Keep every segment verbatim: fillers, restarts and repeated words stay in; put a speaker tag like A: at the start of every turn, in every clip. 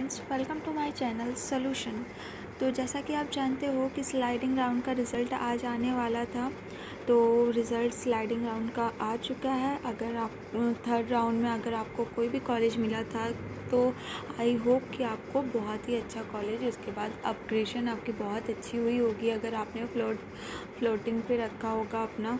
A: Friends, welcome to my channel solution. तो जैसा कि आप जानते हो कि स्लाइडिंग राउंड का रिज़ल्ट आज आने वाला था। तो रिज़ल्ट स्लाइडिंग राउंड का आ चुका है। अगर आप थर्ड राउंड में अगर आपको कोई भी कॉलेज मिला था तो आई होप कि आपको बहुत ही अच्छा कॉलेज, उसके बाद अपग्रेडेशन आपकी बहुत अच्छी हुई होगी। अगर आपने फ्लोट फ्लोटिंग पे रखा होगा अपना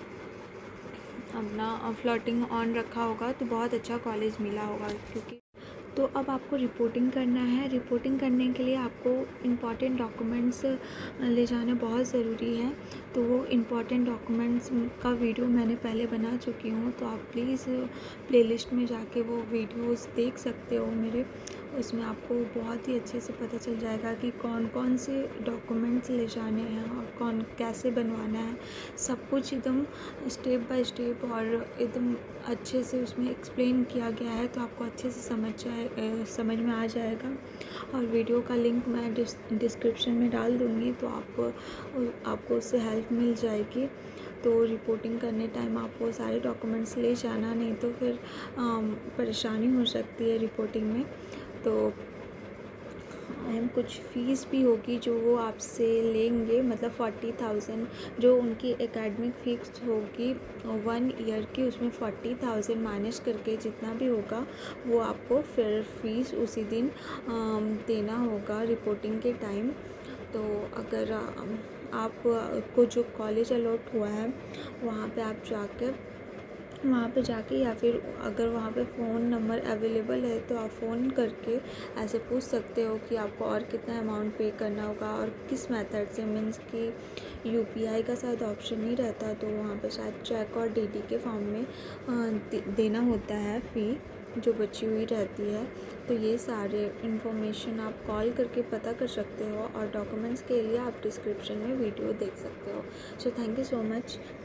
A: अपना फ्लोटिंग ऑन रखा होगा तो बहुत अच्छा कॉलेज मिला होगा। क्योंकि तो अब आपको रिपोर्टिंग करना है। रिपोर्टिंग करने के लिए आपको इम्पॉर्टेंट डॉक्यूमेंट्स ले जाना बहुत ज़रूरी है। तो वो इम्पॉर्टेंट डॉक्यूमेंट्स का वीडियो मैंने पहले बना चुकी हूँ, तो आप प्लीज़ प्लेलिस्ट में जाके वो वीडियोस देख सकते हो मेरे। उसमें आपको बहुत ही अच्छे से पता चल जाएगा कि कौन कौन से डॉक्यूमेंट्स ले जाने हैं और कौन कैसे बनवाना है। सब कुछ एकदम स्टेप बाय स्टेप और एकदम अच्छे से उसमें एक्सप्लेन किया गया है, तो आपको अच्छे से समझ जाए समझ में आ जाएगा। और वीडियो का लिंक मैं डिस डिस्क्रिप्शन में डाल दूँगी, तो आप आपको उससे हेल्प मिल जाएगी। तो रिपोर्टिंग करने टाइम आप वो सारे डॉक्यूमेंट्स ले जाना, नहीं तो फिर परेशानी हो सकती है रिपोर्टिंग में। तो एंड कुछ फ़ीस भी होगी जो वो आपसे लेंगे, मतलब फोर्टी थाउजेंड जो उनकी एकेडमिक फ़ीस होगी वन ईयर की, उसमें फोर्टी थाउजेंड माइनस करके जितना भी होगा वो आपको फिर फ़ीस उसी दिन देना होगा रिपोर्टिंग के टाइम। तो अगर आपको जो कॉलेज अलॉट हुआ है वहाँ पे आप जाकर वहाँ पे जाके या फिर अगर वहाँ पे फ़ोन नंबर अवेलेबल है तो आप फ़ोन करके ऐसे पूछ सकते हो कि आपको और कितना अमाउंट पे करना होगा और किस मेथड से। मीन्स कि यूपीआई का शायद ऑप्शन नहीं रहता, तो वहाँ पे शायद चेक और डीडी के फॉर्म में देना होता है फ़ी जो बची हुई रहती है। तो ये सारे इन्फॉर्मेशन आप कॉल करके पता कर सकते हो, और डॉक्यूमेंट्स के लिए आप डिस्क्रिप्शन में वीडियो देख सकते हो। So thank you so much.